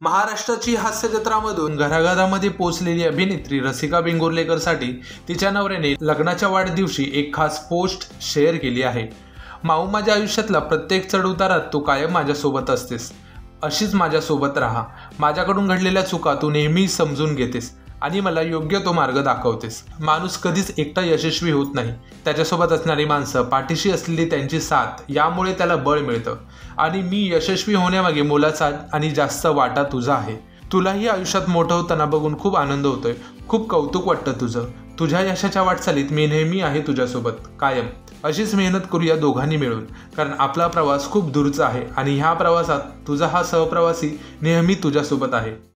महाराष्ट्राची हास्य जत्रामधून घराघरामध्ये पोहोचलेली अभिनेत्री रसिका वेंगुर्लेकरसाठी तिच्या नवऱ्याने लग्नाच्या वाढदिवशी एक खास पोस्ट शेअर केली आहे। माऊ, माझ्या आयुष्यातला प्रत्येक चढउतारात तू कायम माझ्यासोबत असतेस, अशीच माझ्यासोबत राहा। माझ्याकडून घडलेल्या चुका तू नेहमी समजून घेतेस आणि मला योग्य तो मार्ग दाखवतेस। माणूस कधीच एकटा यशस्वी होत नाही, त्याच्यासोबत असणारी माणसं, पाठीशी असलेली त्यांची साथ, यामुळे त्याला बळ मिळतं। आणि मी यशस्वी होण्यामागे मोलाचा आणि जास्त वाटा तुझा आहे। तुलाही आयुष्यात मोठं होताना बघून खूप आनंद होतोय, खूप कौतुक वाटतं तुझं। तुझ्या यशाच्या वाटचालीत मी नेहमी आहे तुझ्यासोबत कायम। अशीच मेहनत करूया दोघांनी मिळून, कारण आपला प्रवास खूप दूरचा आहे आणि ह्या प्रवासात तुझा हा सहप्रवासी नेहमी तुझ्यासोबत आहे।